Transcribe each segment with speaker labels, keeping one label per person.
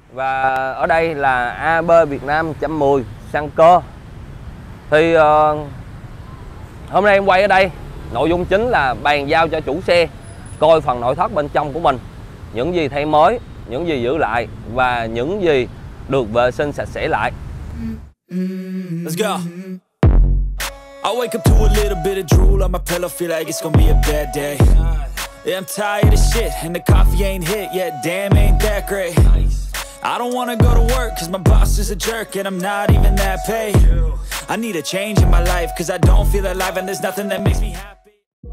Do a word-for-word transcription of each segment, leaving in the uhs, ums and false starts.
Speaker 1: Và ở đây là a bê Việt Nam một trăm mười xăng cơ. Thì uh, hôm nay em quay ở đây, nội dung chính là bàn giao cho chủ xe coi phần nội thất bên trong của mình, những gì thay mới, những gì giữ lại và những gì được vệ sinh sạch sẽ lại.
Speaker 2: Let's go. I wake up to a little bit of drool on my pillow, feel like it's gonna be a bad day. Yeah, I'm tired of shit and the coffee ain't hit yet, damn ain't that great. I don't wanna go to work cause my boss is a jerk and I'm not even that paid. I need a change in my life cause I don't feel alive and there's nothing that makes me happy.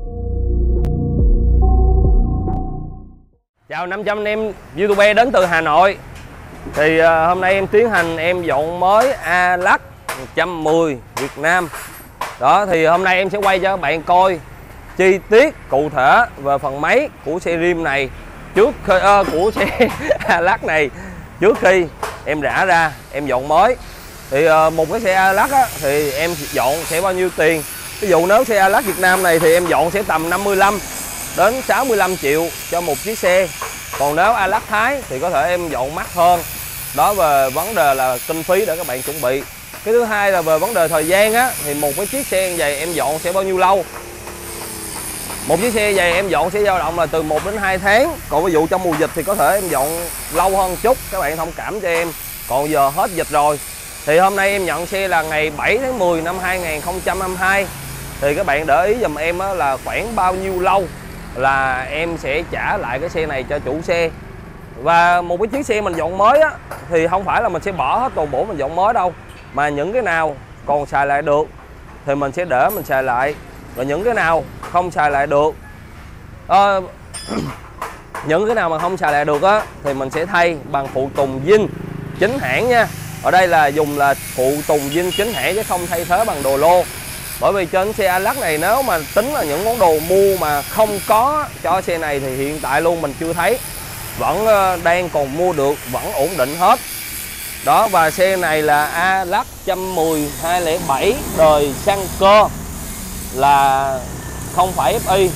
Speaker 1: Chào năm trăm anh em YouTuber đến từ Hà Nội. Thì uh, hôm nay em tiến hành em dọn mới Alac một trăm mười Việt Nam. Đó, thì hôm nay em sẽ quay cho các bạn coi chi tiết cụ thể về phần máy của xe rim này trước uh, của xe Alac này trước khi em rã ra em dọn mới. Thì uh, một cái xe Alac á, thì em dọn sẽ bao nhiêu tiền? Ví dụ nếu xe Alac Việt Nam này thì em dọn sẽ tầm năm mươi lăm đến sáu mươi lăm triệu cho một chiếc xe. Còn nếu Alac Thái thì có thể em dọn mắc hơn. Đó, về vấn đề là kinh phí để các bạn chuẩn bị. Cái thứ hai là về vấn đề thời gian á, thì một cái chiếc xe như vậy em dọn sẽ bao nhiêu lâu? Một chiếc xe vậy em dọn sẽ dao động là từ một đến hai tháng. Còn ví dụ trong mùa dịch thì có thể em dọn lâu hơn chút, các bạn thông cảm cho em. Còn giờ hết dịch rồi. Thì hôm nay em nhận xe là ngày bảy tháng mười năm hai nghìn không trăm hai mươi hai. Thì các bạn để ý giùm em á, là khoảng bao nhiêu lâu là em sẽ trả lại cái xe này cho chủ xe. Và một cái chiếc xe mình dọn mới á, thì không phải là mình sẽ bỏ hết toàn bộ mình dọn mới đâu, mà những cái nào còn xài lại được thì mình sẽ để mình xài lại, và những cái nào không xài lại được à, những cái nào mà không xài lại được á thì mình sẽ thay bằng phụ tùng zin chính hãng nha. Ở đây là dùng là phụ tùng zin chính hãng chứ không thay thế bằng đồ lô. Bởi vì trên xe Alac này nếu mà tính là những món đồ mua mà không có cho xe này thì hiện tại luôn mình chưa thấy, vẫn đang còn mua được, vẫn ổn định hết. Đó, và xe này là Alac một trăm mười hai không bảy đời xăng cơ, là không phải ép i.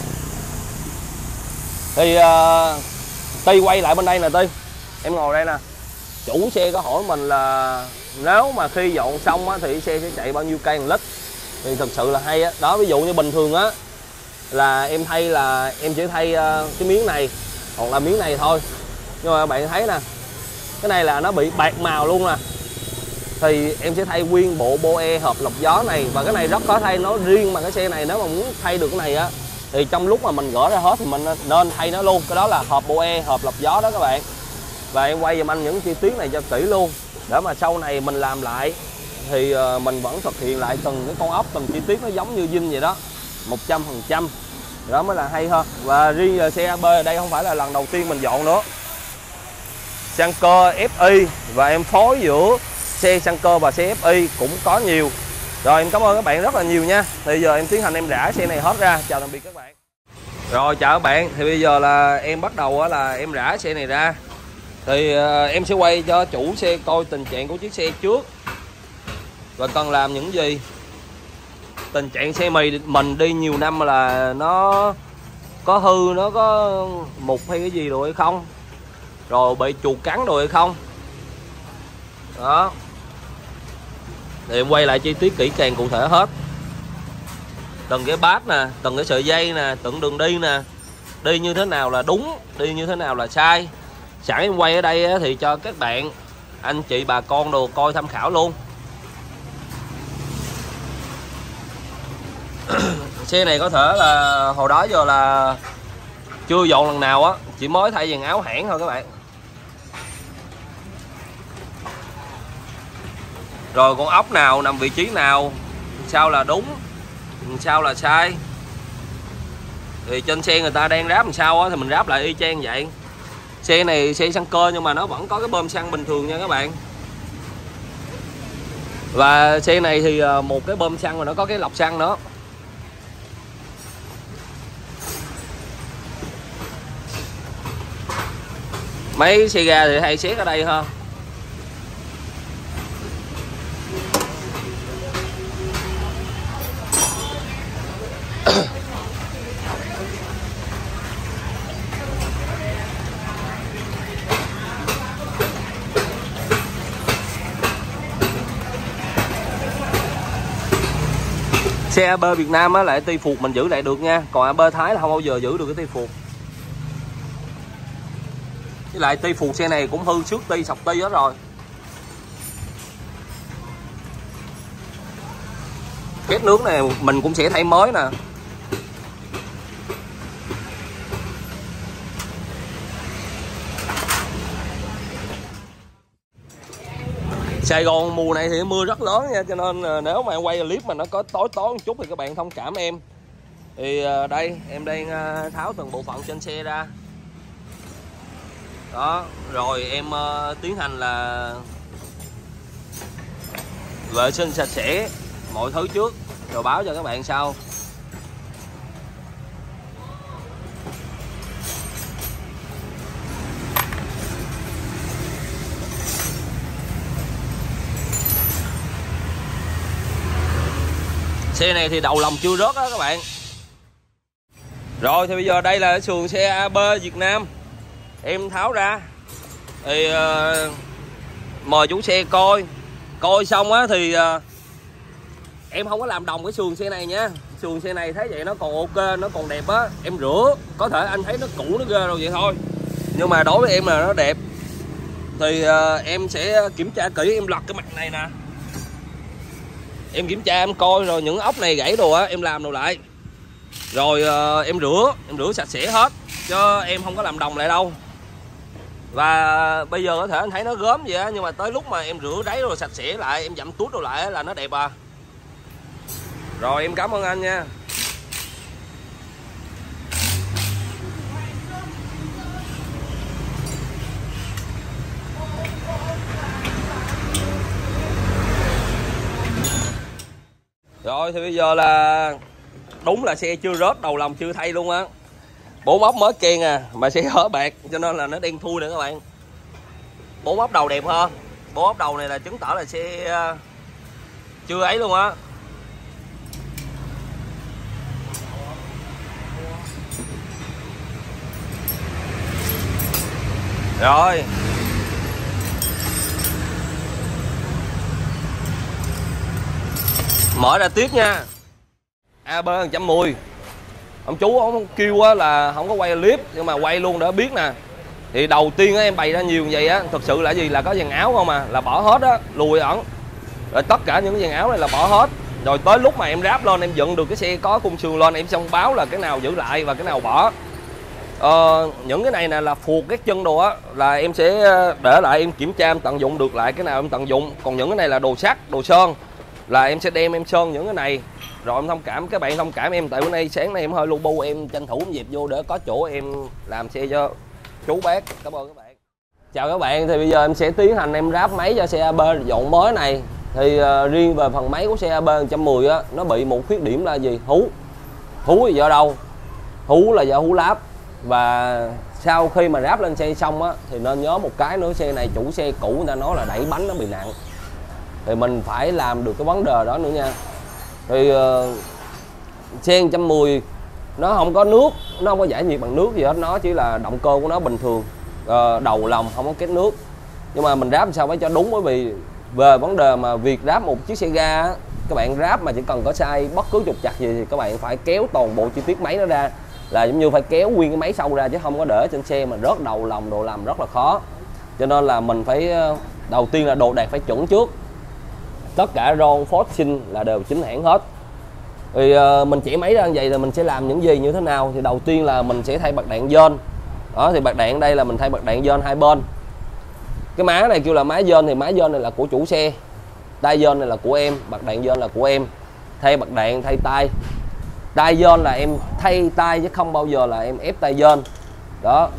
Speaker 1: Thì uh, Ti quay lại bên đây nè Ti, em ngồi đây nè. Chủ xe có hỏi mình là nếu mà khi dọn xong á, thì xe sẽ chạy bao nhiêu cây một lít. Thì thật sự là hay á. Đó, ví dụ như bình thường á là em thay là em chỉ thay uh, cái miếng này hoặc là miếng này thôi. Nhưng mà bạn thấy nè, cái này là nó bị bạc màu luôn nè. Thì em sẽ thay nguyên bộ Boe hộp lọc gió này. Và cái này rất khó thay, nó riêng mà cái xe này nếu mà muốn thay được cái này á thì trong lúc mà mình gỡ ra hết thì mình nên thay nó luôn. Cái đó là hộp Boe hộp lọc gió đó các bạn. Và em quay giùm anh những chi tiết này cho kỹ luôn, để mà sau này mình làm lại thì mình vẫn thực hiện lại từng cái con ốc, từng chi tiết nó giống như zin vậy đó, một trăm phần trăm. Đó mới là hay hơn. Và riêng giờ xe a bê ở đây không phải là lần đầu tiên mình dọn nữa. Xăng cơ ép i và em phối giữa xe xăng cơ và xe ép i cũng có nhiều. Rồi, em cảm ơn các bạn rất là nhiều nha. Thì giờ em tiến hành em rã xe này hết ra. Chào tạm biệt các bạn. Rồi, chào các bạn. Thì bây giờ là em bắt đầu là em rã xe này ra. Thì uh, em sẽ quay cho chủ xe coi tình trạng của chiếc xe trước và cần làm những gì. Tình trạng xe mì mình đi nhiều năm là nó có hư, nó có mục hay cái gì rồi hay không, rồi bị chuột cắn rồi hay không. Đó, thì em quay lại chi tiết kỹ càng cụ thể hết. Từng cái bát nè, từng cái sợi dây nè, từng đường đi nè, đi như thế nào là đúng, đi như thế nào là sai. Sẵn em quay ở đây thì cho các bạn, anh chị, bà con đồ coi tham khảo luôn. Xe này có thể là hồi đó giờ là chưa dọn lần nào á, chỉ mới thay dàn áo hãng thôi các bạn. Rồi con ốc nào nằm vị trí nào, sao là đúng, sao là sai. Thì trên xe người ta đang ráp làm sao á thì mình ráp lại y chang vậy. Xe này xe xăng cơ nhưng mà nó vẫn có cái bơm xăng bình thường nha các bạn. Và xe này thì một cái bơm xăng mà nó có cái lọc xăng nữa. Mấy xe ga thì hay xét ở đây ha. Xe a bê Việt Nam á lại ti phuộc mình giữ lại được nha, còn a bê Thái là không bao giờ giữ được cái ti phuộc. Với lại ti phuộc xe này cũng hư trước ti sọc ti hết rồi. Két nước này mình cũng sẽ thay mới nè. Sài Gòn mùa này thì mưa rất lớn nha, cho nên nếu mà em quay clip mà nó có tối tối một chút thì các bạn thông cảm em. Thì đây em đang tháo từng bộ phận trên xe ra. Đó, rồi em tiến hành là vệ sinh sạch sẽ mọi thứ trước rồi báo cho các bạn sau. Xe này thì đầu lòng chưa rớt đó các bạn. Rồi thì bây giờ đây là sườn xe a bê Việt Nam. Em tháo ra thì uh, mời chủ xe coi. Coi xong á thì uh, em không có làm đồng cái sườn xe này nha. Sườn xe này thấy vậy nó còn ok, nó còn đẹp á. Em rửa, có thể anh thấy nó cũ nó ghê rồi vậy thôi, nhưng mà đối với em là nó đẹp. Thì uh, em sẽ kiểm tra kỹ, em lật cái mặt này nè. Em kiểm tra em coi rồi những ốc này gãy đồ á em làm đồ lại. Rồi uh, em rửa, em rửa sạch sẽ hết chứ em không có làm đồng lại đâu. Và bây giờ có thể anh thấy nó gớm vậy á, nhưng mà tới lúc mà em rửa đáy rồi sạch sẽ lại, em dặm tuốt đồ lại là nó đẹp à. Rồi em cảm ơn anh nha. Rồi thì bây giờ là đúng là xe chưa rớt, đầu lòng chưa thay luôn á. Bốn ốc mới kèn à, mà xe hở bạc cho nên là nó đen thui nữa các bạn. Bốn ốc đầu đẹp hơn. Bốn ốc đầu này là chứng tỏ là xe chưa ấy luôn á. Rồi mở ra tiếp nha. a bê một trăm mười. Ông chú ông kêu á là không có quay clip, nhưng mà quay luôn để biết nè. Thì đầu tiên á em bày ra nhiều như vậy á, thực sự là gì, là có dàn áo không à, là bỏ hết á, lùi ẩn. Rồi tất cả những dàn áo này là bỏ hết. Rồi tới lúc mà em ráp lên, em dựng được cái xe có khung sườn lên, em xong báo là cái nào giữ lại và cái nào bỏ. Ờ, những cái này nè là phuộc các chân đồ á, là em sẽ để lại em kiểm tra, em tận dụng được lại cái nào em tận dụng. Còn những cái này là đồ sắt, đồ sơn là em sẽ đem em sơn những cái này. Rồi em thông cảm, các bạn thông cảm em, tại bữa nay sáng nay em hơi lu bu, em tranh thủ em dịp vô để có chỗ em làm xe cho chú bác. Cảm ơn các bạn. Chào các bạn, thì bây giờ em sẽ tiến hành em ráp máy cho xe a bê dọn mới này. Thì uh, riêng về phần máy của xe a bê một trăm mười á, nó bị một khuyết điểm là gì? Hú. Hú là do đâu? Hú là do hú láp. Và sau khi mà ráp lên xe xong á, thì nên nhớ một cái nữa, xe này chủ xe cũ người ta nói là đẩy bánh nó bị nặng. Thì mình phải làm được cái vấn đề đó nữa nha. Thì uh, xe một trăm mười nó không có nước, nó không có giải nhiệt bằng nước gì hết, nó chỉ là động cơ của nó bình thường, uh, đầu lòng không có kết nước. Nhưng mà mình ráp sao phải cho đúng, bởi vì về vấn đề mà việc ráp một chiếc xe ga á, các bạn ráp mà chỉ cần có sai bất cứ trục trặc gì thì các bạn phải kéo toàn bộ chi tiết máy nó ra, là giống như phải kéo nguyên cái máy sau ra, chứ không có để trên xe mà rớt đầu lòng đồ làm rất là khó. Cho nên là mình phải đầu tiên là đồ đạc phải chuẩn trước. Tất cả ron forcing là đều chính hãng hết. Thì uh, mình chỉ máy ra như vậy thì mình sẽ làm những gì như thế nào? Thì đầu tiên là mình sẽ thay bạc đạn dên. Đó, thì bạc đạn đây là mình thay bạc đạn dên hai bên. Cái má này kêu là má dên, thì má dên này là của chủ xe, tay dên này là của em, bạc đạn dên là của em. Thay bạc đạn, thay tay. Tay dên là em thay tay chứ không bao giờ là em ép tay dên. Đó.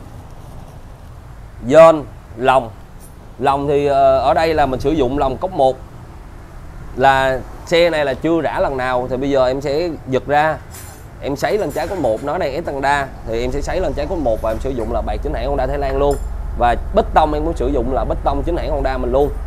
Speaker 1: Dên, lòng. Lòng thì uh, ở đây là mình sử dụng lòng cốc một. Là xe này là chưa rã lần nào, thì bây giờ em sẽ giật ra, em sấy lên trái cốt một, nó đang ép tăng đa thì em sẽ sấy lên trái cốt một và em sử dụng là bạc chính hãng Honda Thái Lan luôn. Và bích tông em muốn sử dụng là bích tông chính hãng Honda mình luôn.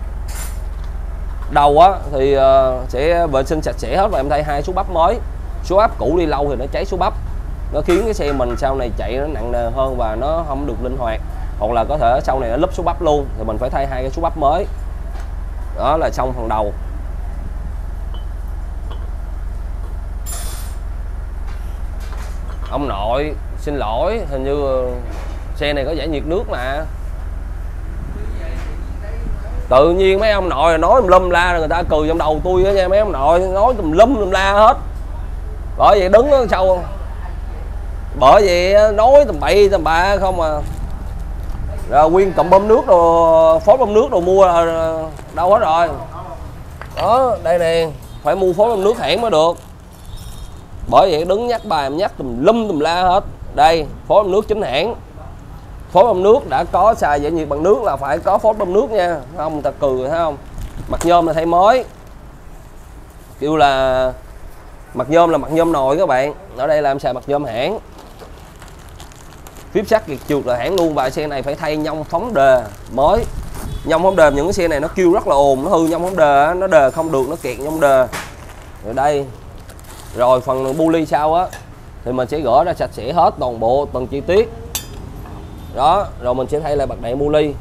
Speaker 1: Đầu á thì uh, sẽ vệ sinh sạch sẽ hết và em thay hai số bắp mới. Số bắp cũ đi lâu thì nó cháy số bắp, nó khiến cái xe mình sau này chạy nó nặng nề hơn và nó không được linh hoạt, hoặc là có thể sau này nó lúp số bắp luôn, thì mình phải thay hai cái số bắp mới. Đó là xong phần đầu. Ông nội xin lỗi, hình như xe này có giải nhiệt nước mà. Tự nhiên mấy ông nội nói lum la rồi người ta cười trong đầu tôi đó nha. Mấy ông nội nói tùm lum tùm la hết. Bởi vậy đứng ở sau, bởi vậy nói tầm bậy tầm bạ không à. Rồi nguyên cụm bơm nước đồ, phốt bơm nước đồ mua là đâu hết rồi. Đó, đây nè, phải mua phốt bơm nước hãng mới được. Bởi vậy đứng nhắc bài nhắc tùm lum tùm la hết. Đây, phốt bơm nước chính hãng. Phốt bơm nước đã có xài giải nhiệt bằng nước là phải có phốt bơm nước nha. Không, người ta cười thấy không? Mặt nhôm là thay mới. Kêu là mặt nhôm là mặt nhôm nồi các bạn. Ở đây là em xài mặt nhôm hãng. Phím sắt kiệt trượt là hãng luôn. Và xe này phải thay nhông phóng đề mới. Nhông phóng đề những cái xe này nó kêu rất là ồn, nó hư nhông phóng đề, nó đề không được, nó kẹt nhông đề. Rồi đây. Rồi phần bu ly sau á thì mình sẽ gỡ ra sạch sẽ hết toàn bộ từng chi tiết. Đó, rồi mình sẽ thay lại bạc đạn bu ly.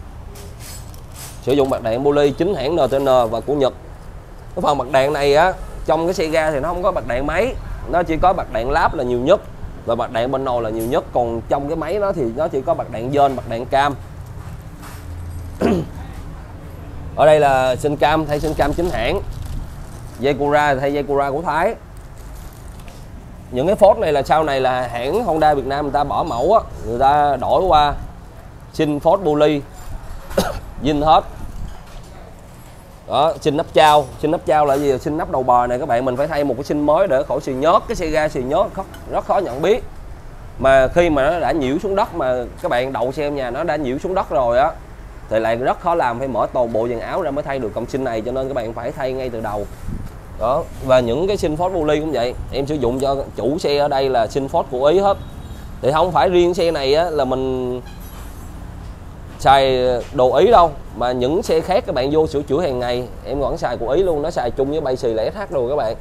Speaker 1: Sử dụng bạc đạn bu ly chính hãng en tê en và của Nhật. Cái phần bạc đạn này á, trong cái xe ga thì nó không có bạc đạn máy, nó chỉ có bạc đạn láp là nhiều nhất và bạc đạn bên nồi là nhiều nhất, còn trong cái máy đó thì nó chỉ có bạc đạn dên, bạc đạn cam. Ở đây là sinh cam, thay sinh cam chính hãng. Dây Cura thay dây Cura của Thái. Những cái phốt này là sau này là hãng Honda Việt Nam người ta bỏ mẫu á, người ta đổi qua xin phốt bu ly zin hết. Đó, xin nắp trao, xin nắp trao là gì? Xin nắp đầu bò này các bạn, mình phải thay một cái xin mới để khỏi xì nhớt. Cái xe ga xì nhớt rất khó nhận biết. Mà khi mà nó đã nhiễu xuống đất, mà các bạn đậu xe nhà nó đã nhiễu xuống đất rồi á thì lại rất khó làm, phải mở toàn bộ dàn áo ra mới thay được cọng xin này, cho nên các bạn phải thay ngay từ đầu. Đó, và những cái xin phốt bu ly cũng vậy, em sử dụng cho chủ xe ở đây là xin phốt của Ý hết. Thì không phải riêng xe này á là mình xài đồ Ý đâu, mà những xe khác các bạn vô sửa chữa hàng ngày em vẫn xài của Ý luôn, nó xài chung với bay xì là ét hát rồi các bạn.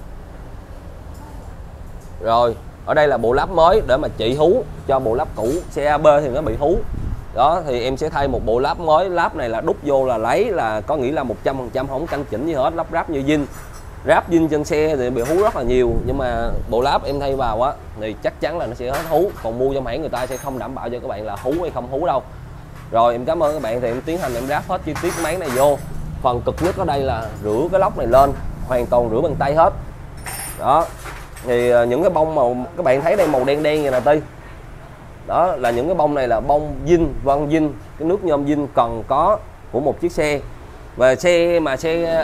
Speaker 1: Rồi ở đây là bộ lắp mới để mà trị hú cho bộ lắp cũ, xe a bê thì nó bị hú. Đó thì em sẽ thay một bộ lắp mới. Lắp này là đút vô là lấy, là có nghĩa là một trăm phần trăm không canh chỉnh gì hết, lắp ráp như zin. Ráp zin trên xe thì bị hú rất là nhiều, nhưng mà bộ lắp em thay vào á thì chắc chắn là nó sẽ hết hú. Còn mua trong hãng người ta sẽ không đảm bảo cho các bạn là hú hay không hú đâu. Rồi em cảm ơn các bạn, thì em tiến hành em ráp hết chi tiết máy này vô. Phần cực nhất ở đây là rửa cái lốc này lên, hoàn toàn rửa bằng tay hết. Đó thì những cái bông màu các bạn thấy đây màu đen đen như là Ti, đó là những cái bông này là bông zin, vân zin, cái nước nhôm zin cần có của một chiếc xe. Và xe mà xe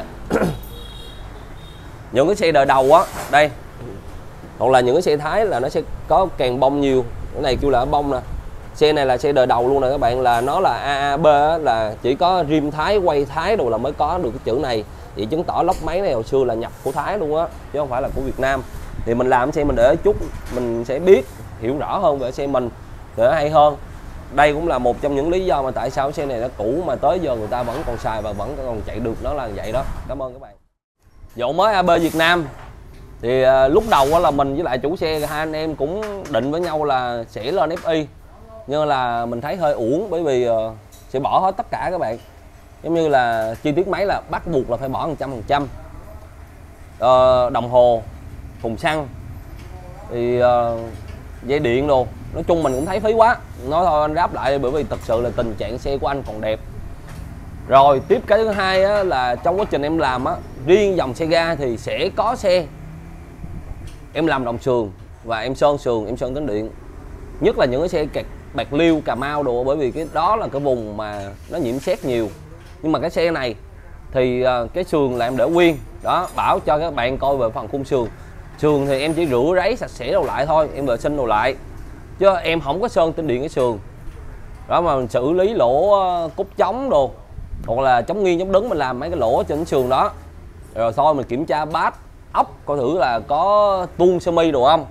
Speaker 1: những cái xe đời đầu á đây, hoặc là những cái xe Thái là nó sẽ có kèn bông nhiều. Cái này kêu là bông nè. Xe này là xe đời đầu luôn nè các bạn, là nó là a a bê á, là chỉ có rim Thái, quay Thái đồ là mới có được cái chữ này. Vậy chứng tỏ lốc máy này hồi xưa là nhập của Thái luôn á, chứ không phải là của Việt Nam. Thì mình làm xe mình để chút mình sẽ biết, hiểu rõ hơn về xe mình để hay hơn. Đây cũng là một trong những lý do mà tại sao xe này nó cũ mà tới giờ người ta vẫn còn xài và vẫn còn chạy được, nó là vậy đó. Cảm ơn các bạn. Dậu mới a bê Việt Nam thì uh, lúc đầu là mình với lại chủ xe hai anh em cũng định với nhau là sẽ lên ép i, nhưng là mình thấy hơi uổng, bởi vì uh, sẽ bỏ hết tất cả các bạn. Giống như là chi tiết máy là bắt buộc là phải bỏ một trăm phần trăm. Uh, đồng hồ, thùng xăng thì uh, dây điện đồ, nói chung mình cũng thấy phí quá. Nói thôi anh ráp lại, bởi vì thật sự là tình trạng xe của anh còn đẹp. Rồi tiếp cái thứ hai á, là trong quá trình em làm á, riêng dòng xe ga thì sẽ có xe em làm đồng sườn và em sơn sườn, em sơn tính điện. Nhất là những cái xe kẹt Bạc Liêu, Cà Mau đồ, bởi vì cái đó là cái vùng mà nó nhiễm sét nhiều. Nhưng mà cái xe này thì uh, cái sườn là em để nguyên. Đó, bảo cho các bạn coi về phần khung sườn. Sườn thì em chỉ rửa ráy sạch sẽ đồ lại thôi, em vệ sinh đồ lại, chứ em không có sơn tính điện cái sườn. Đó, mà mình xử lý lỗ uh, cúc chống đồ, hoặc là chống nghiêng chống đứng, mình làm mấy cái lỗ trên sườn đó. Rồi thôi mình kiểm tra bát ốc coi thử là có tuôn sơ mi đồ không,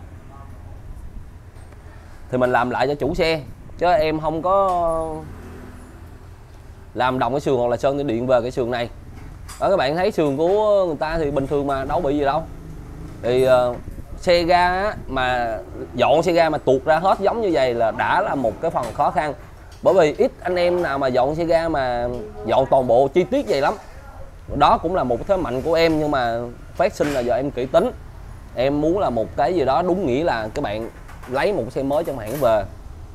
Speaker 1: thì mình làm lại cho chủ xe, chứ em không có làm đồng cái sườn hoặc là sơn cái điện về cái sườn này. Đó, các bạn thấy sườn của người ta thì bình thường mà đâu bị gì đâu. Thì uh, xe ga á, mà dọn xe ga mà tuột ra hết giống như vậy là đã là một cái phần khó khăn, bởi vì ít anh em nào mà dọn xe ga mà dọn toàn bộ chi tiết vậy lắm. Đó cũng là một cái thế mạnh của em, nhưng mà phát sinh là giờ em kỹ tính. em muốn là một cái gì đó đúng nghĩa là các bạn lấy một xe mới trong hãng về.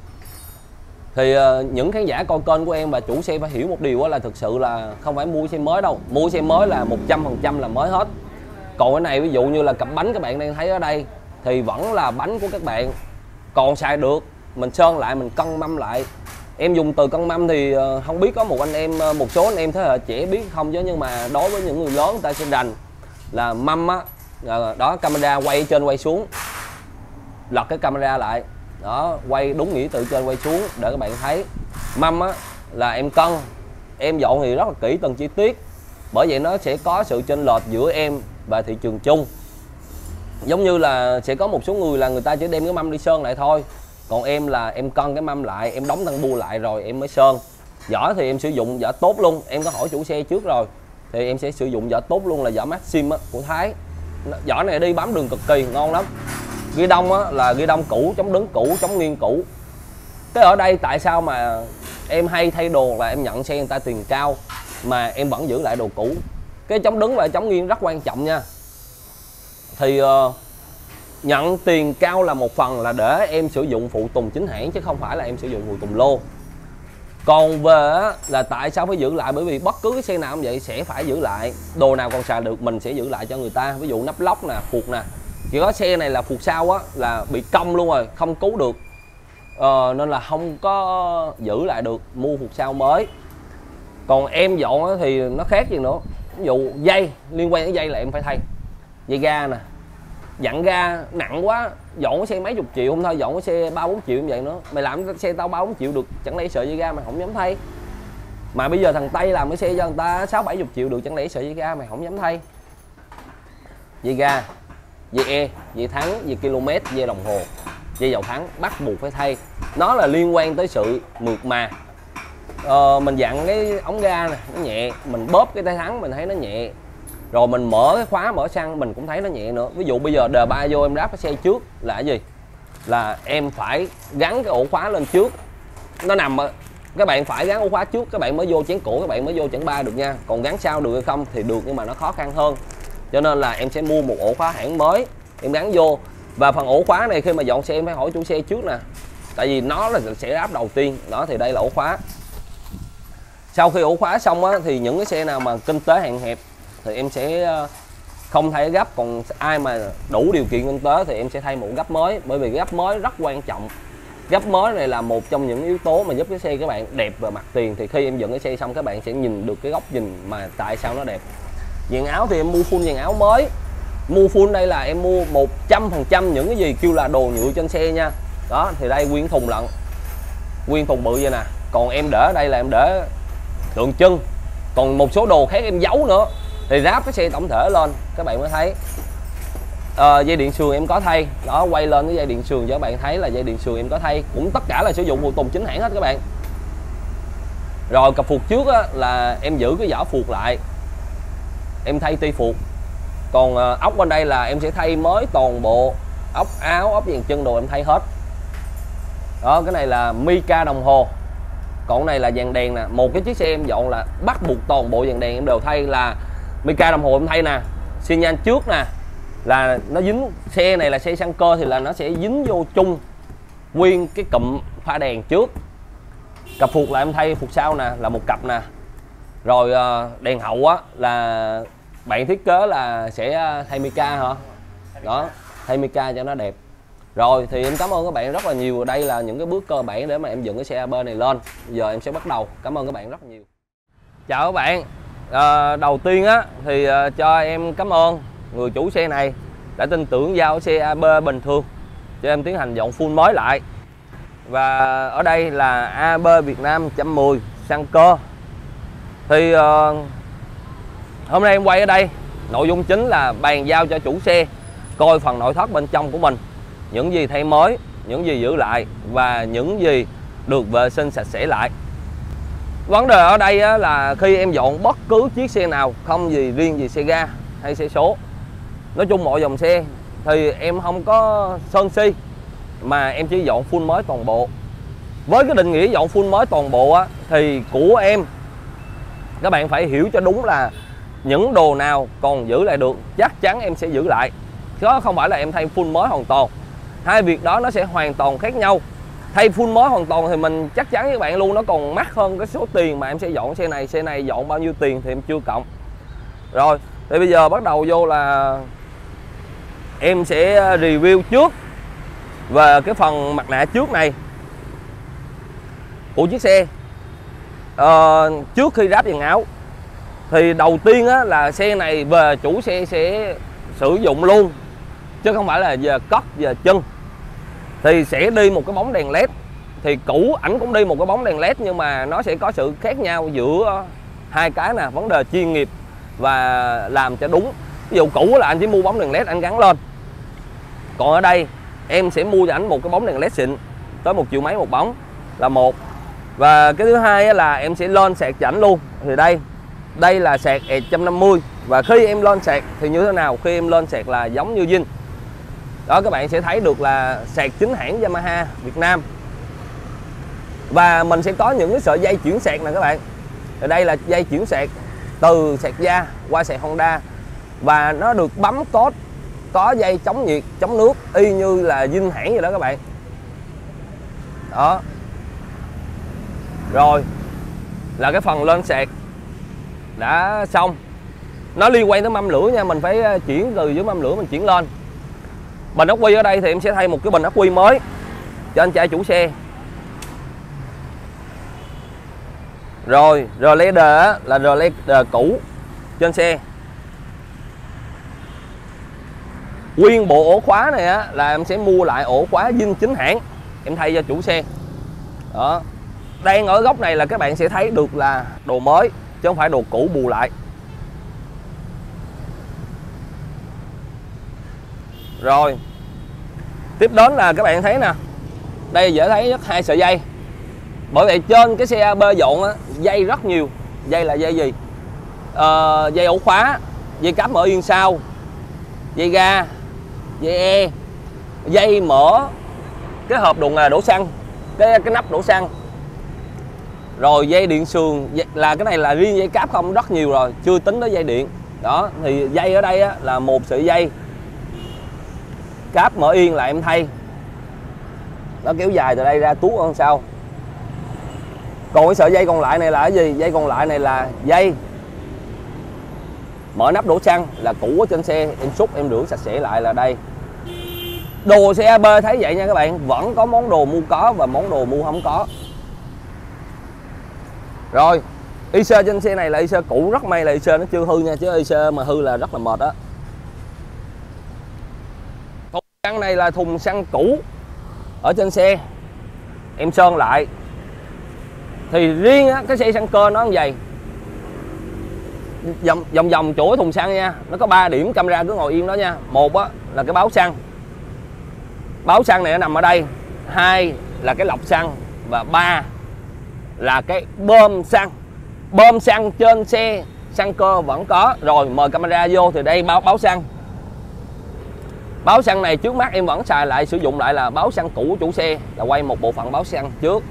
Speaker 1: Thì uh, những khán giả coi kênh của em và chủ xe phải hiểu một điều là thực sự là không phải mua xe mới đâu. Mua xe mới là một trăm phần trăm là mới hết. Còn cái này ví dụ như là cặp bánh các bạn đang thấy ở đây thì vẫn là bánh của các bạn, còn xài được. Mình sơn lại, mình cân mâm lại. Em dùng từ cân mâm thì uh, không biết có một anh em, một số anh em thế hệ trẻ biết không chứ, nhưng mà đối với những người lớn người ta sẽ rành là mâm á, uh, đó camera quay trên quay xuống, lật cái camera lại đó, quay đúng nghĩa từ trên quay xuống để các bạn thấy. Mâm á là em cân, em dọn thì rất là kỹ từng chi tiết, bởi vậy nó sẽ có sự chênh lệch giữa em và thị trường chung. Giống như là sẽ có một số người là người ta chỉ đem cái mâm đi sơn lại thôi, còn em là em cân cái mâm lại, em đóng thân bua lại rồi em mới sơn. Vỏ thì em sử dụng vỏ tốt luôn, em có hỏi chủ xe trước rồi thì em sẽ sử dụng vỏ tốt luôn, là vỏ Maxim á, của Thái. Vỏ này đi bám đường cực kỳ ngon lắm. Ghi đông á là ghi đông cũ, chống đứng cũ, chống nghiêng cũ. Thế ở đây tại sao mà em hay thay đồ là em nhận xe người ta tiền cao mà em vẫn giữ lại đồ cũ? Cái chống đứng và chống nghiêng rất quan trọng nha. Thì uh, nhận tiền cao là một phần là để em sử dụng phụ tùng chính hãng chứ không phải là em sử dụng phụ tùng lô. Còn về á, là tại sao phải giữ lại? Bởi vì bất cứ cái xe nào cũng vậy sẽ phải giữ lại. Đồ nào còn xài được mình sẽ giữ lại cho người ta. Ví dụ nắp lốc nè, phuộc nè. Chỉ có xe này là phuộc sau á là bị cong luôn rồi, không cứu được. Ờ, nên là không có giữ lại được, mua phuộc sau mới. Còn em dọn á, thì nó khác gì nữa. Ví dụ dây, liên quan đến dây là em phải thay. Dây ga nè, dặn ga nặng quá, dọn cái xe mấy chục triệu không thôi, dọn cái xe ba bốn triệu như vậy nữa. Mày làm cái xe tao ba bốn triệu được, chẳng lẽ sợi dây ga mày không dám thay? Mà bây giờ thằng Tây làm cái xe cho người ta sáu bảy chục triệu được, chẳng lẽ sợi dây ga mày không dám thay? Dây ga, dây e, dây thắng, dây km, dây đồng hồ, dây dầu thắng bắt buộc phải thay. Nó là liên quan tới sự mượt mà. Ờ, mình dặn cái ống ga này nó nhẹ, mình bóp cái tay thắng mình thấy nó nhẹ, rồi mình mở cái khóa mở xăng mình cũng thấy nó nhẹ nữa. Ví dụ bây giờ đề ba vô em ráp cái xe trước là cái gì? Là em phải gắn cái ổ khóa lên trước, nó nằm các bạn phải gắn ổ khóa trước các bạn mới vô chén cổ, các bạn mới vô chén ba được nha. Còn gắn sau được hay không thì được, nhưng mà nó khó khăn hơn, cho nên là em sẽ mua một ổ khóa hãng mới em gắn vô. Và phần ổ khóa này khi mà dọn xe em phải hỏi chủ xe trước nè, tại vì nó là sẽ ráp đầu tiên đó. Thì đây là ổ khóa. Sau khi ổ khóa xong á, thì những cái xe nào mà kinh tế hạn hẹp thì em sẽ không thay gấp, còn ai mà đủ điều kiện kinh tế thì em sẽ thay một gấp mới. Bởi vì gấp mới rất quan trọng. Gấp mới này là một trong những yếu tố mà giúp cái xe các bạn đẹp về mặt tiền. Thì khi em dựng cái xe xong các bạn sẽ nhìn được cái góc nhìn mà tại sao nó đẹp. Dàn áo thì em mua full dàn áo mới. Mua full đây là em mua một trăm phần trăm những cái gì kêu là đồ nhựa trên xe nha. Đó thì đây nguyên thùng lận, nguyên thùng bự vậy nè. Còn em để ở đây là em để tượng trưng. Còn một số đồ khác em giấu nữa thì ráp cái xe tổng thể lên các bạn mới thấy. À, dây điện sườn em có thay đó, quay lên cái dây điện sườn cho các bạn thấy là dây điện sườn em có thay, cũng tất cả là sử dụng phụ tùng chính hãng hết các bạn. Rồi cặp phuộc trước á, là em giữ cái vỏ phuộc lại, em thay ti phuộc. Còn à, ốc bên đây là em sẽ thay mới toàn bộ ốc áo, ốc dàn chân đồ em thay hết. Đó, cái này là mica đồng hồ. Còn này là dàn đèn nè, một cái chiếc xe em dọn là bắt buộc toàn bộ dàn đèn em đều thay, là mica đồng hồ em thay nè. Xi nhan trước nè là nó dính, xe này là xe sang cơ thì là nó sẽ dính vô chung nguyên cái cụm pha đèn trước. Cặp phuộc là em thay phuộc sau nè, là một cặp nè. Rồi đèn hậu á là bạn thiết kế là sẽ thay mica hả? Đó, thay mica cho nó đẹp. Rồi thì em cảm ơn các bạn rất là nhiều. Đây là những cái bước cơ bản để mà em dựng cái xe a bê này lên. Giờ em sẽ bắt đầu. Cảm ơn các bạn rất nhiều. Chào các bạn. À, đầu tiên á thì uh, cho em cảm ơn người chủ xe này đã tin tưởng giao xe a bê bình thường cho em tiến hành dọn full mới lại. Và ở đây là a bê Việt Nam một trăm mười sang cơ. Thì uh, hôm nay em quay ở đây, nội dung chính là bàn giao cho chủ xe coi phần nội thất bên trong của mình, những gì thay mới, những gì giữ lại và những gì được vệ sinh sạch sẽ lại. Vấn đề ở đây á, là khi em dọn bất cứ chiếc xe nào, không gì riêng gì xe ga hay xe số, nói chung mọi dòng xe thì em không có sơn si mà em chỉ dọn full mới toàn bộ. Với cái định nghĩa dọn full mới toàn bộ á, thì của em các bạn phải hiểu cho đúng là những đồ nào còn giữ lại được chắc chắn em sẽ giữ lại. chứ không phải là em thay full mới hoàn toàn. Hai việc đó nó sẽ hoàn toàn khác nhau. Thay full mới hoàn toàn thì mình chắc chắn với các bạn luôn, nó còn mắc hơn cái số tiền mà em sẽ dọn xe này. Xe này dọn bao nhiêu tiền thì em chưa cộng. Rồi, thì bây giờ bắt đầu vô là em sẽ review trước về cái phần mặt nạ trước này của chiếc xe. Ờ, trước khi ráp dàn áo thì đầu tiên á, là xe này về chủ xe sẽ sử dụng luôn, chứ không phải là giờ cất giờ chân. Thì sẽ đi một cái bóng đèn led. Thì cũ ảnh cũng đi một cái bóng đèn led, nhưng mà nó sẽ có sự khác nhau giữa hai cái nè, vấn đề chuyên nghiệp và làm cho đúng. Ví dụ cũ là anh chỉ mua bóng đèn led anh gắn lên, còn ở đây em sẽ mua cho anh một cái bóng đèn led xịn tới một triệu mấy một bóng là một. Và cái thứ hai là em sẽ lên sạc cho ảnh luôn. Thì đây đây là sạc một trăm năm mươi, và khi em lên sạc thì như thế nào? Khi em lên sạc là giống như zin. Đó, các bạn sẽ thấy được là sạc chính hãng Yamaha Việt Nam. Và mình sẽ có những cái sợi dây chuyển sạc nè các bạn. Ở đây là dây chuyển sạc từ sạc da qua sạc Honda, và nó được bấm code, có dây chống nhiệt, chống nước y như là zin hãng vậy đó các bạn. Đó. Rồi là cái phần lên sạc đã xong. Nó liên quan tới mâm lửa nha, mình phải chuyển từ dưới mâm lửa mình chuyển lên. Bình ắc quy ở đây thì em sẽ thay một cái bình ắc quy mới cho anh trai chủ xe. Rồi rờ led á, là rờ led cũ trên xe. Nguyên bộ ổ khóa này á, là em sẽ mua lại ổ khóa zin chính hãng, em thay cho chủ xe. Đó. Đang ở góc này là các bạn sẽ thấy được là đồ mới, chứ không phải đồ cũ bù lại. Rồi tiếp đến là các bạn thấy nè, đây dễ thấy nhất hai sợi dây. Bởi vậy trên cái xe a bê dọn á, dây rất nhiều. Dây là dây gì? Ờ, dây ổ khóa, dây cáp mở yên sau, dây ga, dây e, dây mở cái hộp đựng là đổ xăng, cái cái nắp đổ xăng. Rồi dây điện sườn, là cái này là riêng dây cáp không, rất nhiều rồi, chưa tính tới dây điện. Đó, thì dây ở đây á, là một sợi dây. Cáp mở yên là em thay, nó kéo dài từ đây ra tuốt hơn sau. Còn cái sợi dây còn lại này là cái gì? Dây còn lại này là dây mở nắp đổ xăng, là cũ ở trên xe, em xúc em rửa sạch sẽ lại là đây. Đồ xe a bê thấy vậy nha các bạn, vẫn có món đồ mua có và món đồ mua không có. Rồi i xê trên xe này là i xê cũ, rất may là i xê nó chưa hư nha, chứ i xê mà hư là rất là mệt đó. Thùng xăng này là thùng xăng cũ ở trên xe, em sơn lại. Thì riêng á, cái xe xăng cơ nó như vậy, vòng vòng vòng chỗ thùng xăng nha, nó có ba điểm camera cứ ngồi yên đó nha. Một á, là cái báo xăng, báo xăng này nó nằm ở đây. Hai là cái lọc xăng, và ba là cái bơm xăng. Bơm xăng trên xe xăng cơ vẫn có. Rồi mời camera vô thì đây báo báo xăng. Báo xăng này trước mắt em vẫn xài lại, sử dụng lại là báo xăng cũ chủ xe, là quay một bộ phận báo xăng trước.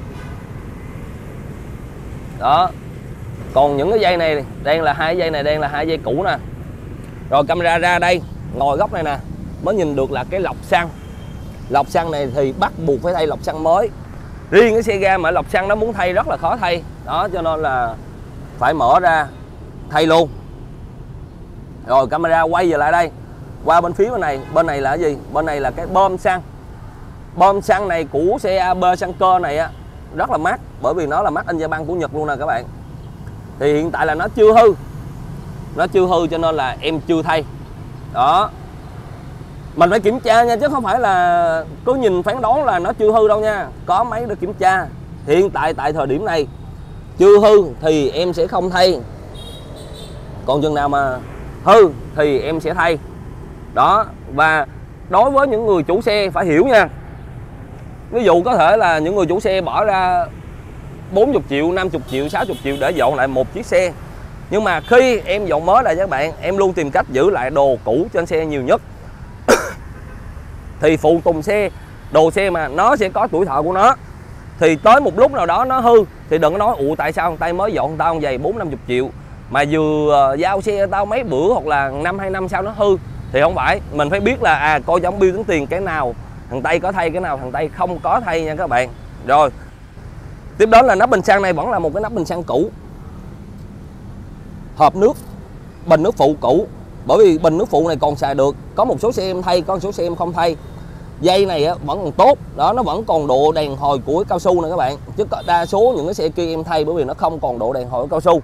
Speaker 1: Đó. Còn những cái dây này, đang là hai dây này, đang là hai dây cũ nè. Rồi camera ra đây, ngồi góc này nè, mới nhìn được là cái lọc xăng. Lọc xăng này thì bắt buộc phải thay lọc xăng mới. Riêng cái xe ga mà lọc xăng nó muốn thay rất là khó thay. Đó, cho nên là phải mở ra thay luôn. Rồi camera quay về lại đây, qua bên phía bên này. Bên này là cái gì? Bên này là cái bơm xăng. Bơm xăng này của xe a bê xăng cơ này á, rất là mắc, bởi vì nó là made in Japan của Nhật luôn nè các bạn. Thì hiện tại là nó chưa hư, nó chưa hư cho nên là em chưa thay. Đó, mình phải kiểm tra nha, chứ không phải là cứ nhìn phán đoán là nó chưa hư đâu nha. Có máy để kiểm tra. Hiện tại tại thời điểm này chưa hư thì em sẽ không thay, còn chừng nào mà hư thì em sẽ thay. Đó, và đối với những người chủ xe phải hiểu nha. Ví dụ có thể là những người chủ xe bỏ ra bốn mươi triệu, năm mươi triệu, sáu mươi triệu để dọn lại một chiếc xe. Nhưng mà khi em dọn mới lại các bạn, em luôn tìm cách giữ lại đồ cũ trên xe nhiều nhất. Thì phụ tùng xe, đồ xe mà nó sẽ có tuổi thọ của nó. Thì tới một lúc nào đó nó hư thì đừng có nói ủa tại sao tay mới dọn tao giày bốn năm mươi triệu mà vừa giao xe tao mấy bữa hoặc là năm hai năm sau nó hư. Thì không phải, mình phải biết là à coi trong bill tính tiền cái nào thằng Tây có thay, cái nào thằng Tây không có thay nha các bạn. Rồi tiếp đến là nắp bình xăng này vẫn là một cái nắp bình xăng cũ, hộp nước, bình nước phụ cũ, bởi vì bình nước phụ này còn xài được. Có một số xe em thay, có một số xe em không thay. Dây này á, vẫn còn tốt đó, nó vẫn còn độ đàn hồi của cao su nè các bạn, chứ đa số những cái xe kia em thay bởi vì nó không còn độ đàn hồi của cao su.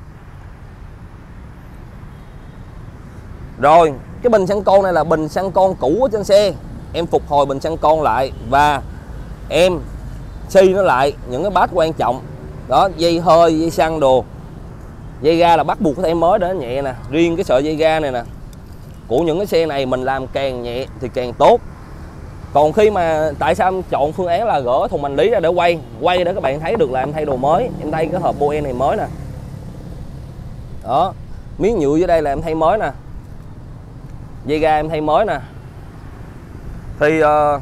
Speaker 1: Rồi cái bình xăng con này là bình xăng con cũ ở trên xe, em phục hồi bình xăng con lại và em xi nó lại những cái bát quan trọng đó, dây hơi, dây xăng đồ, dây ga là bắt buộc phải thay mới để nó nhẹ nè. Riêng cái sợi dây ga này nè của những cái xe này mình làm càng nhẹ thì càng tốt. Còn khi mà tại sao em chọn phương án là gỡ thùng hành lý ra để quay quay để các bạn thấy được là em thay đồ mới. Em thay cái hộp Boen này mới nè, đó, miếng nhựa dưới đây là em thay mới nè, dây ga em thay mới nè. Thì uh,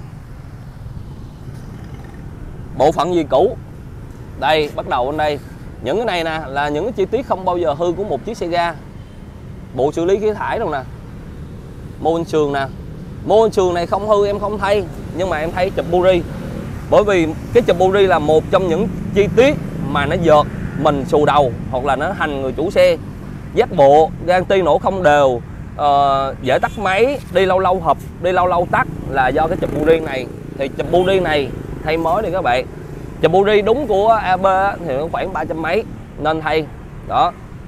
Speaker 1: bộ phận gì cũ đây, bắt đầu bên đây, những cái này nè là những cái chi tiết không bao giờ hư của một chiếc xe ga. Bộ xử lý khí thải đâu nè, mô sườn nè, mô sườn này không hư em không thay, nhưng mà em thay chụp buri, bởi vì cái chụp buri là một trong những chi tiết mà nó giật mình xù đầu hoặc là nó hành người chủ xe. Dắt bộ, gan ti nổ không đều, uh, dễ tắt máy, đi lâu lâu hộp, đi lâu lâu tắt là do cái chụp buri này. Thì chụp buri này thay mới đi các bạn. Chụp buri đúng của a bê thì nó khoảng ba trăm mấy nên thay đó.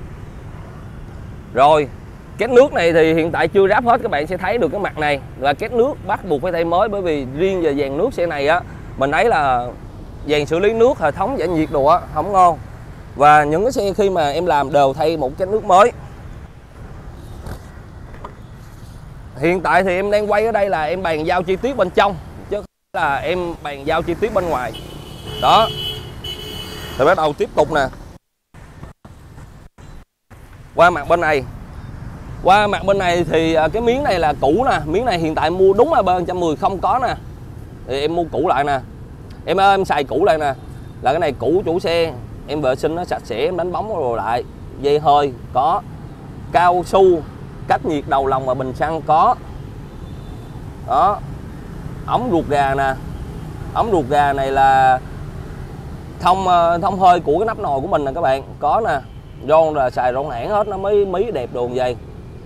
Speaker 1: Rồi két nước này thì hiện tại chưa ráp hết, các bạn sẽ thấy được cái mặt này là két nước bắt buộc phải thay mới, bởi vì riêng về dàn nước xe này á, mình thấy là dàn xử lý nước, hệ thống giải nhiệt đồ á không ngon. Và những cái xe khi mà em làm đều thay một két nước mới. Hiện tại thì em đang quay ở đây là em bàn giao chi tiết bên trong, chứ không là em bàn giao chi tiết bên ngoài đó. Thì bắt đầu tiếp tục nè, qua mặt bên này. Qua mặt bên này thì cái miếng này là cũ nè, miếng này hiện tại mua đúng là bên một trăm mười không có nè, thì em mua cũ lại nè. Em ơi, em xài cũ lại nè, là cái này cũ chủ xe, em vệ sinh nó sạch sẽ, em đánh bóng rồi lại. Dây hơi có, cao su cách nhiệt đầu lòng và bình xăng có đó. Ống ruột gà nè, ống ruột gà này là thông thông hơi của cái nắp nồi của mình nè các bạn, có nè. Ron là xài ron hãng hết, nó mới mí đẹp đồ vậy.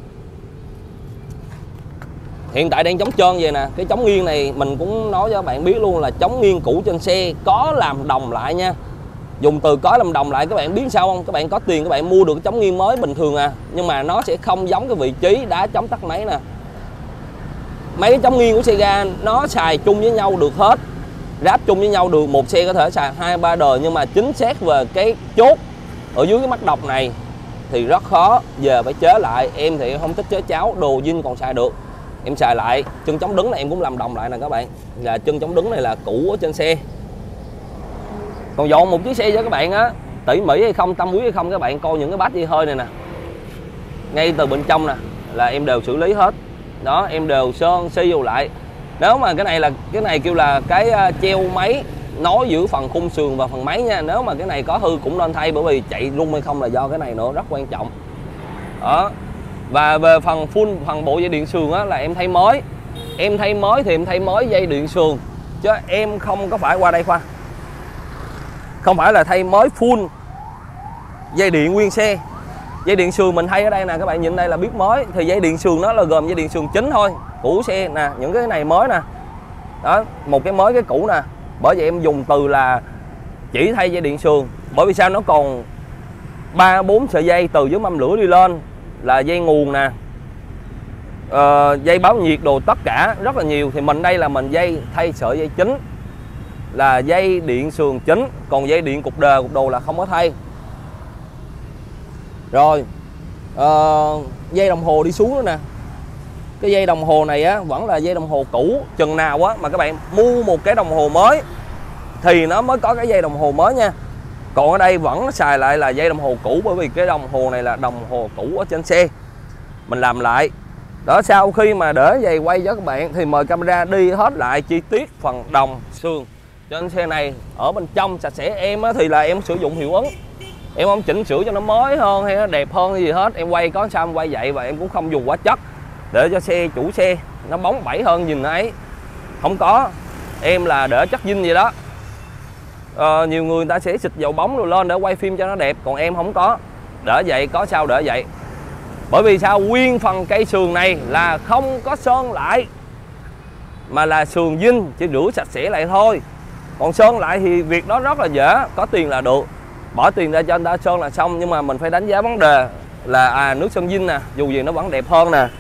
Speaker 1: Hiện tại đang chống trơn vậy nè, cái chống nghiêng này mình cũng nói cho các bạn biết luôn là chống nghiêng cũ trên xe có làm đồng lại nha. Dùng từ có làm đồng lại, các bạn biết sao không? Các bạn có tiền các bạn mua được cái chống nghiêng mới bình thường à, nhưng mà nó sẽ không giống cái vị trí đá chống tắt máy nè. Mấy cái chống nghiêng của xe ga nó xài chung với nhau được hết, ráp chung với nhau được, một xe có thể xài hai ba đời, nhưng mà chính xác về cái chốt ở dưới cái mắt độc này thì rất khó. Giờ phải chế lại, em thì em không thích chế cháo, đồ zin còn xài được em xài lại. Chân chống đứng này em cũng làm đồng lại nè các bạn, là chân chống đứng này là cũ ở trên xe. Còn dọn một chiếc xe cho các bạn á, tỉ mỉ hay không, tâm huyết hay không, các bạn coi những cái bát dây hơi này nè, ngay từ bên trong nè là em đều xử lý hết đó, em đều sơn xi vô lại. Nếu mà cái này là cái này kêu là cái treo máy nối giữa phần khung sườn và phần máy nha. Nếu mà cái này có hư cũng nên thay, bởi vì chạy rung hay không là do cái này nữa, rất quan trọng đó. Và về phần full, phần bộ dây điện sườn á là em thay mới. Em thay mới thì em thay mới dây điện sườn, chứ em không có phải qua đây khoa, không phải là thay mới full dây điện nguyên xe. Dây điện sườn mình thay ở đây nè, các bạn nhìn đây là biết mới. Thì dây điện sườn nó là gồm dây điện sườn chính thôi, cũ xe nè, những cái này mới nè đó, một cái mới cái cũ nè. Bởi vậy em dùng từ là chỉ thay dây điện sườn, bởi vì sao, nó còn ba bốn sợi dây từ dưới mâm lửa đi lên là dây nguồn nè, ờ, dây báo nhiệt đồ, tất cả rất là nhiều. Thì mình đây là mình dây thay sợi dây chính là dây điện sườn chính, còn dây điện cục đề cục đồ là không có thay. Rồi uh, dây đồng hồ đi xuống nữa nè. Cái dây đồng hồ này á vẫn là dây đồng hồ cũ. Chừng nào á mà các bạn mua một cái đồng hồ mới thì nó mới có cái dây đồng hồ mới nha. Còn ở đây vẫn xài lại là dây đồng hồ cũ, bởi vì cái đồng hồ này là đồng hồ cũ ở trên xe. Mình làm lại đó. Sau khi mà để giày quay cho các bạn thì mời camera đi hết lại chi tiết phần đồng sườn trên xe này ở bên trong sạch sẽ. Em á thì là em sử dụng hiệu ứng, em không chỉnh sửa cho nó mới hơn hay nó đẹp hơn hay gì hết. Em quay có sao em quay vậy, và em cũng không dùng hóa chất. để cho xe chủ xe nó bóng bẩy hơn nhìn nó ấy. Không có, em là để chất zin vậy đó. Ờ, nhiều người, người ta sẽ xịt dầu bóng rồi lên để quay phim cho nó đẹp, còn em không có. Đỡ vậy, có sao đỡ vậy. Bởi vì sao? Nguyên phần cây sườn này là không có sơn lại, mà là sườn zin, chỉ rửa sạch sẽ lại thôi. Còn sơn lại thì việc đó rất là dễ, có tiền là được, bỏ tiền ra cho anh ta sơn là xong. Nhưng mà mình phải đánh giá vấn đề là à, nước sơn zin nè, dù gì nó vẫn đẹp hơn nè.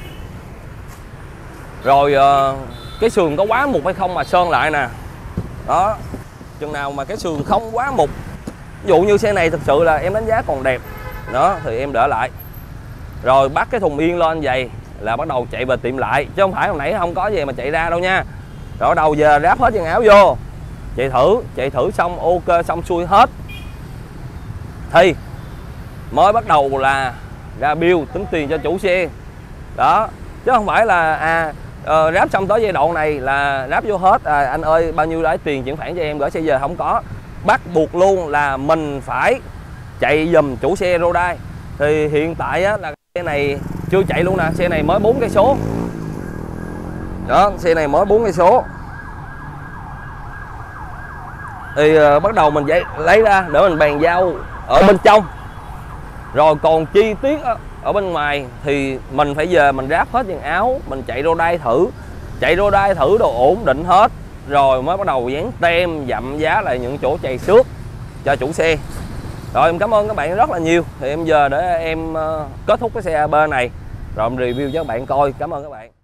Speaker 1: Rồi cái sườn có quá mục hay không mà sơn lại nè. Đó, chừng nào mà cái sườn không quá mục, ví dụ như xe này thực sự là em đánh giá còn đẹp đó, thì em đỡ lại. Rồi bắt cái thùng yên lên vậy là bắt đầu chạy về tiệm lại, chứ không phải hồi nãy không có gì mà chạy ra đâu nha. Rồi bắt đầu giờ ráp hết quần áo vô, chạy thử, chạy thử xong ok, xong xuôi hết thì mới bắt đầu là ra bill tính tiền cho chủ xe đó. Chứ không phải là à uh, ráp xong tới giai đoạn này là ráp vô hết, à, anh ơi bao nhiêu lấy tiền chuyển khoản cho em gửi xe về, không có. Bắt buộc luôn là mình phải chạy giùm chủ xe Rodai. Thì hiện tại á, là xe này chưa chạy luôn nè, xe này mới bốn cây số đó, xe này mới bốn cây số. Thì uh, bắt đầu mình dậy, lấy ra để mình bàn giao ở bên trong. Rồi còn chi tiết á, ở bên ngoài thì mình phải về mình ráp hết quần áo, mình chạy Rodai thử, chạy Rodai thử đồ ổn định hết, rồi mới bắt đầu dán tem dặm giá lại những chỗ chạy xước cho chủ xe. Rồi em cảm ơn các bạn rất là nhiều. Thì em giờ để em uh, kết thúc cái xe a bê này rồi em review cho các bạn coi. Cảm ơn các bạn.